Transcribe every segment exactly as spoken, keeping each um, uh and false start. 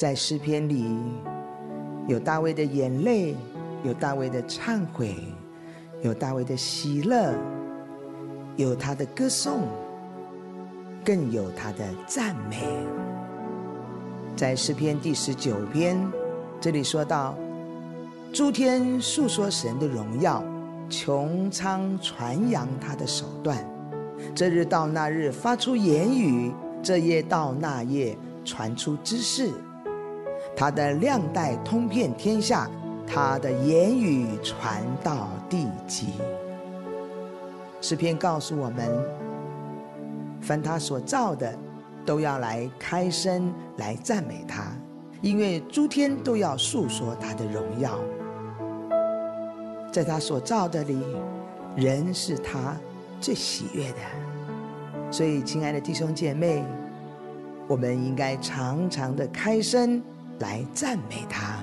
在诗篇里有大卫的眼泪，有大卫的忏悔，有大卫的喜乐，有他的歌颂，更有他的赞美。在诗篇第十九篇，这里说到，诸天述说神的荣耀，穹苍传扬他的手段。这日到那日发出言语，这夜到那夜传出知识。他的亮带通遍天下，他的言语传到地极。诗篇告诉我们，凡他所造的都要来开声来赞美他，因为诸天都要述说他的荣耀。在他所造的里，人是他最喜悦的。所以亲爱的弟兄姐妹，我们应该常常的开声来赞美他。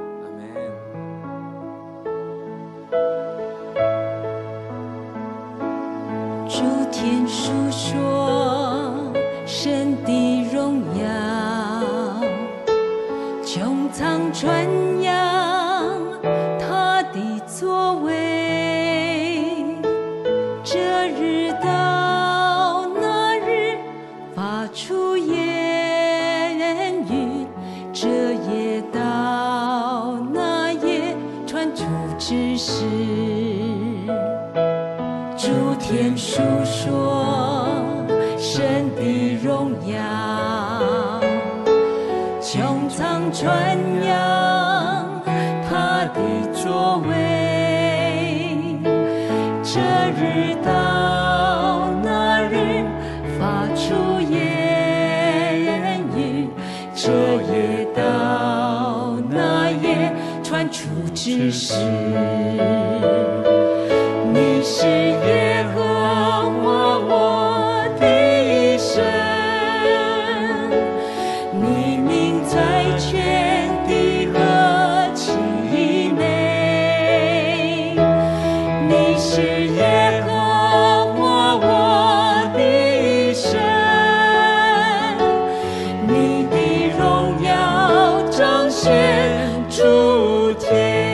诸天述说神的荣耀，穹苍传扬他的作为。这日到那日发出言语，这夜到那夜传出知识。诸天述说神的荣耀，穹苍传扬他的作为。这日到那日发出言语，这夜到那夜传出知识。你是耶和华我的神，你名在全地何其美。你是耶和华我的神，你的荣耀彰显诸天。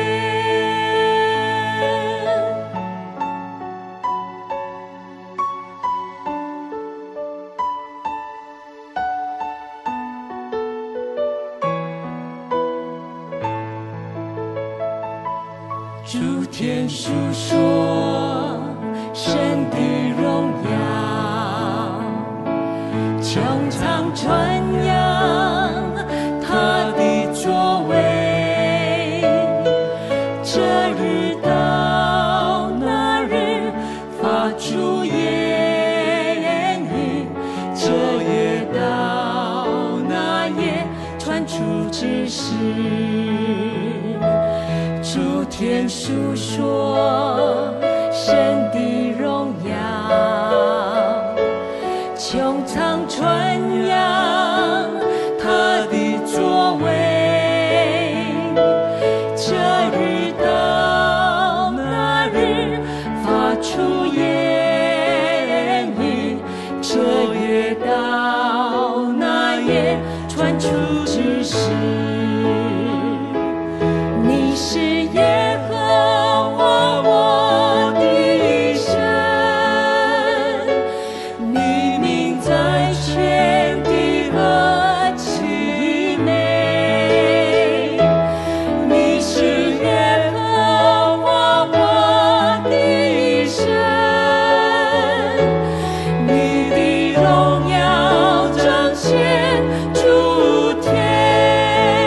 诸天述说神的荣耀，穹苍传扬他的作为。这日到那日发出言语，这夜到那夜传出知识。诸天述说神的荣耀，穹苍传扬他的作为。这日到那日发出言语，这夜到那夜传出知识。你是耶和华我的神，你名在全地何其美。你是耶和华我的神，你的荣耀彰显诸天。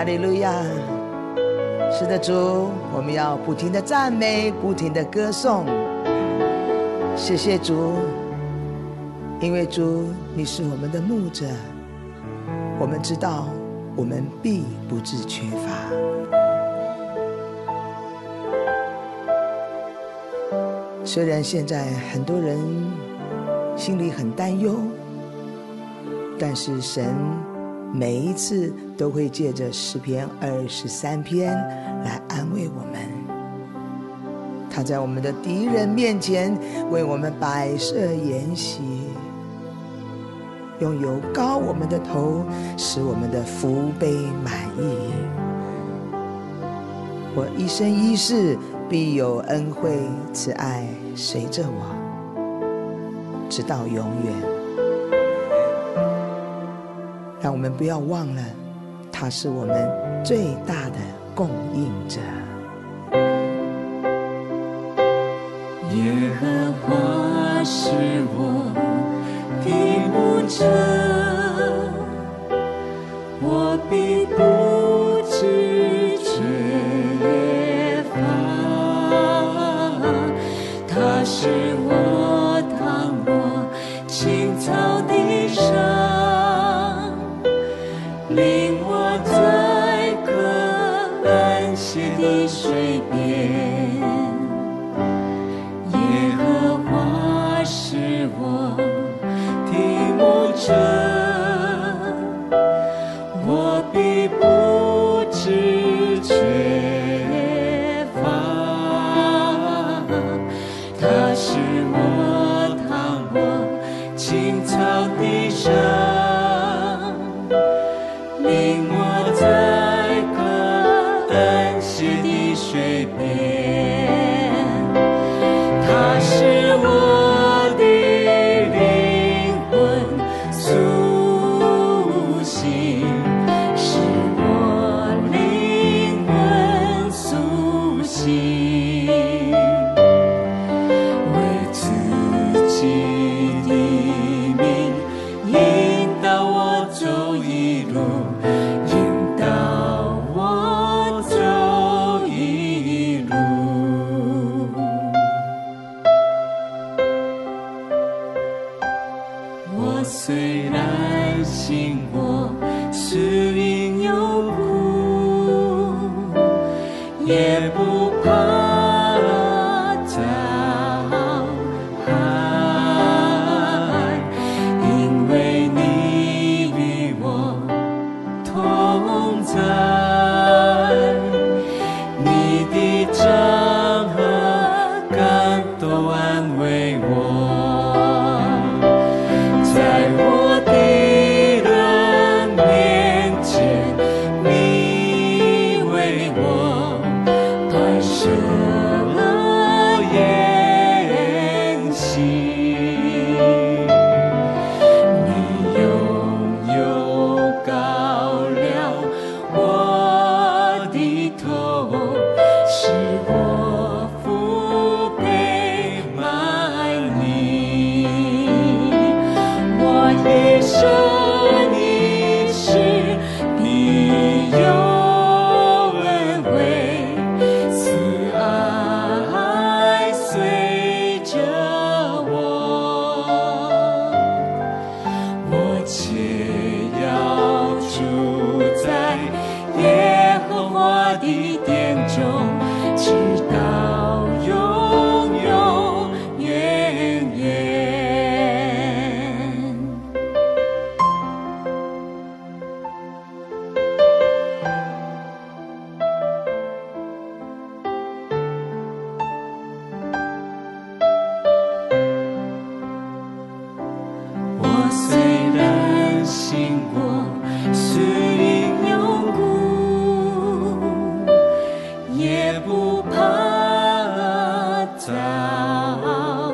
哈利路亚！是的，主，我们要不停的赞美，不停的歌颂。谢谢主，因为主你是我们的牧者，我们知道我们必不致缺乏。虽然现在很多人心里很担忧，但是神每一次都会借着诗篇二十三篇来安慰我们。他在我们的敌人面前为我们摆设筵席，用油膏我们的头，使我们的福杯满溢。我一生一世必有恩惠慈爱随着我，直到永远。让我们不要忘了，他是我们最大的供应者。 耶和华是我的牧者，我必不致缺乏。他使我躺卧青草地上，领我在可安歇的水边。耶和华是我的牧者，我必不致缺乏。他使我躺卧青草地上，领我在可安歇的水边。他使我的灵魂苏醒，使我灵魂苏醒，为自己的名引导我走一路，引导我走一路。我虽然行过死荫幽谷，也不怕遭害，因为你与我同在，你的杖和竿都安慰我。在我敌人面前，你为我摆设了筵席，你用油膏了我的头，使我福杯满溢。我一生一世必有恩惠，慈爱随着我。我且要住在耶和华的殿中，直到永永远远。我虽然行过死荫幽谷，也不怕遭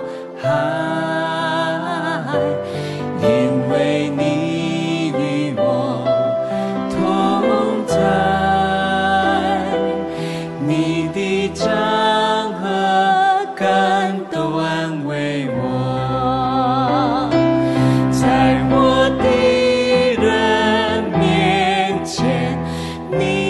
害，因为你与我同在，你的杖和竿都安慰我。在我敌人面前，你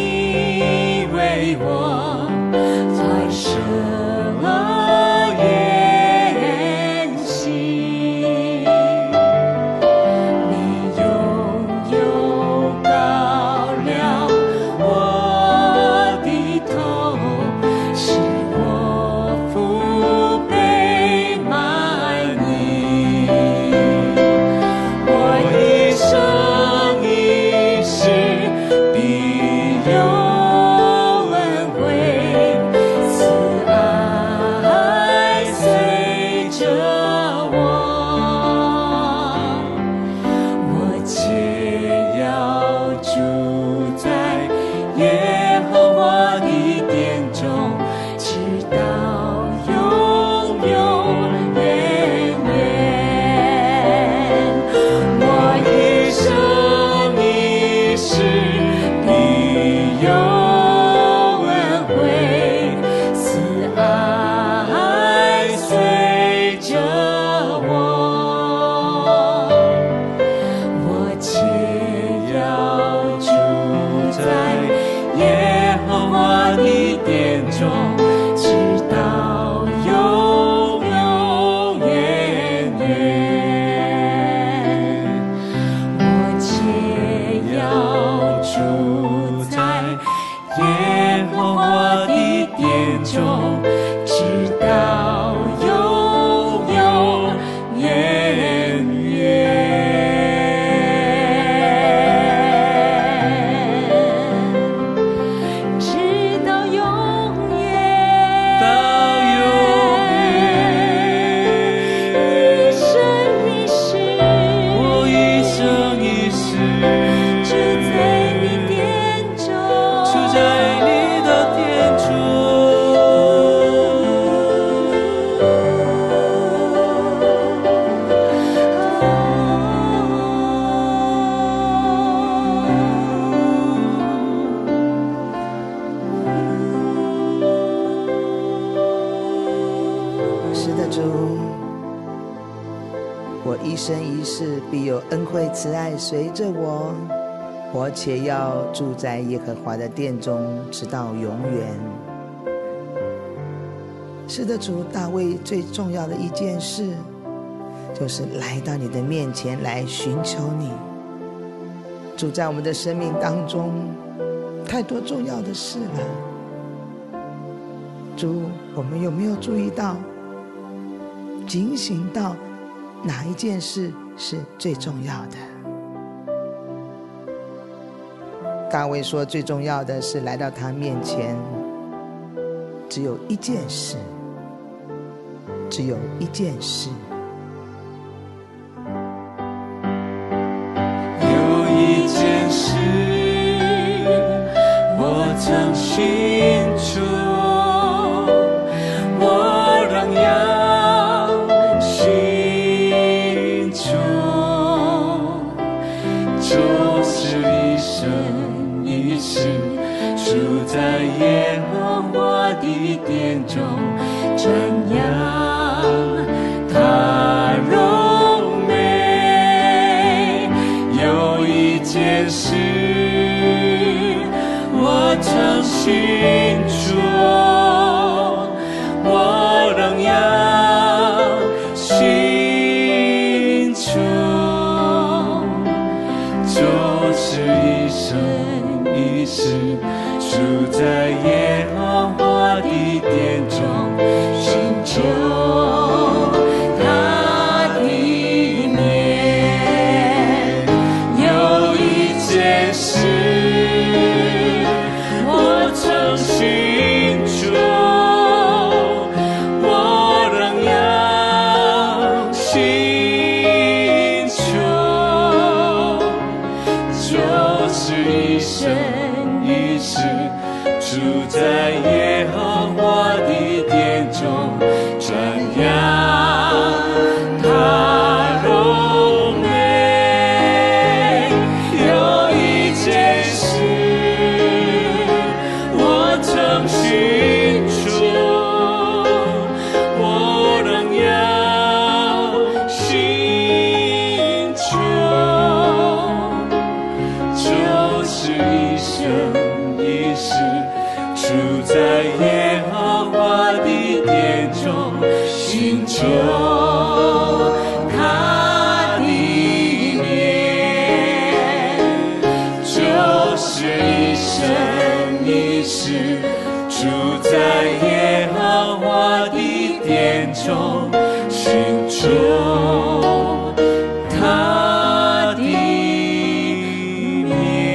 我一生一世必有恩惠慈爱随着我，我且要住在耶和华的殿中，直到永远。是的，主，大卫最重要的一件事，就是来到你的面前来寻求你。主，在我们的生命当中，太多重要的事了。主，我们有没有注意到、警醒到哪一件事是最重要的？大卫说，最重要的是来到他面前，只有一件事，只有一件事。 有一件事，我曾寻求，我仍要寻求，就是一生一世住在耶和华的殿中，瞻仰他荣美。有一件事，我曾寻求，我仍要寻求，就是一生一世住在耶和华的殿中，寻求他的面。有一件事，我曾寻求，我仍要寻求，就是一生一世住在耶和华的殿中，瞻仰他荣美。有一件事，我曾寻求，我仍要寻求，就是一生一世住在耶和华的殿中，寻求他的面。就是一生一世住在耶和华的殿中，寻求他的面。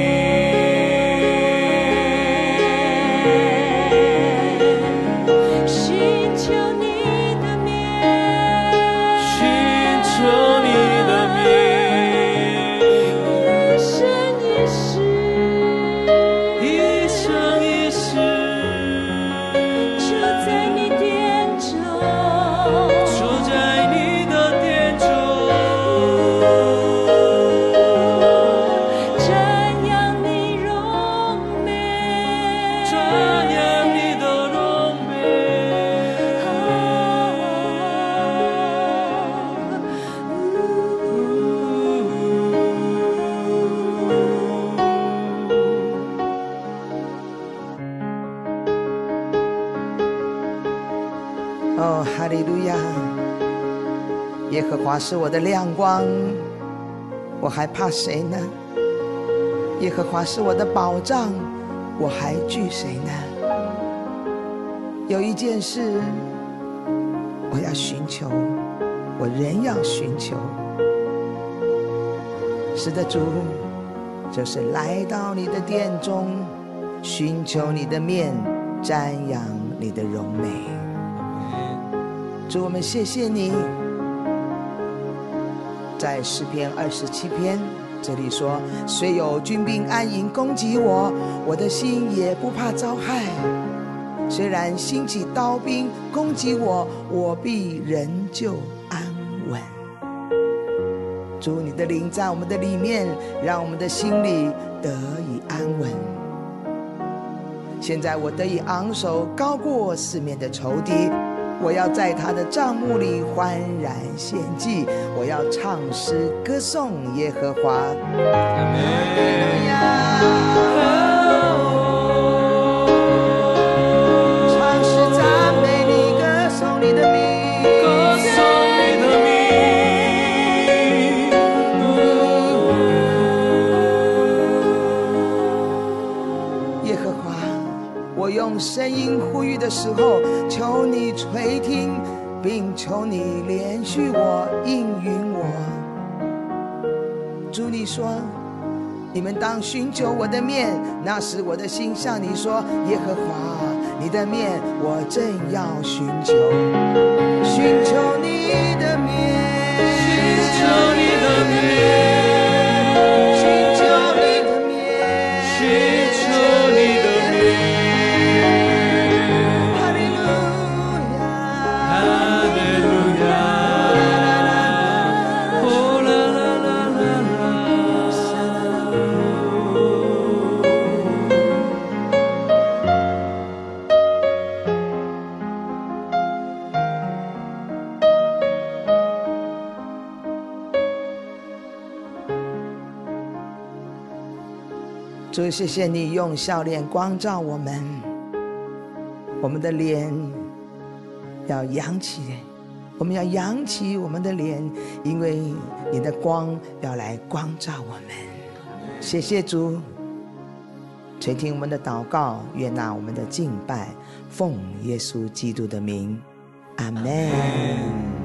寻求你的面， 寻求你的面， 一生一世一生一世住在你殿中， 住在你的殿中， 瞻仰你荣美， 瞻仰你的荣美。 哦，哈利路亚！耶和华是我的亮光，我还怕谁呢？耶和华是我的保障，我还惧谁呢？有一件事，我要寻求，我仍要寻求。是的，主，就是来到你的殿中，寻求你的面，瞻仰你的荣美。主，我们谢谢你。在诗篇二十七篇这里说，虽有军兵安营攻击我，我的心也不怕遭害。虽然兴起刀兵攻击我，我必仍旧安稳。主，你的灵在我们的里面，让我们的心里得以安稳。现在我得以昂首，高过四面的仇敌， 我要在他的帐幕里欢然献祭，我要唱诗歌颂耶和华。阿们。唱诗赞美你，歌颂你的名， 歌颂你的名。 耶和华，我用声音呼吁的时候，求你垂听，并求你怜恤我，应允我。主，你说你们当寻求我的面，那时我的心向你说，耶和华，你的面我正要寻求，寻求你的面， 寻求你的面， 寻求你的面， 寻求你的面。 哈利路亚， 哈利路亚，哦啦啦啦啦啦。 主，谢谢你用笑脸光照我们，我们的脸要扬起，我们要扬起我们的脸，因为你的光要来光照我们。谢谢主，垂听我们的祷告，悦纳我们的敬拜，奉耶稣基督的名，阿们。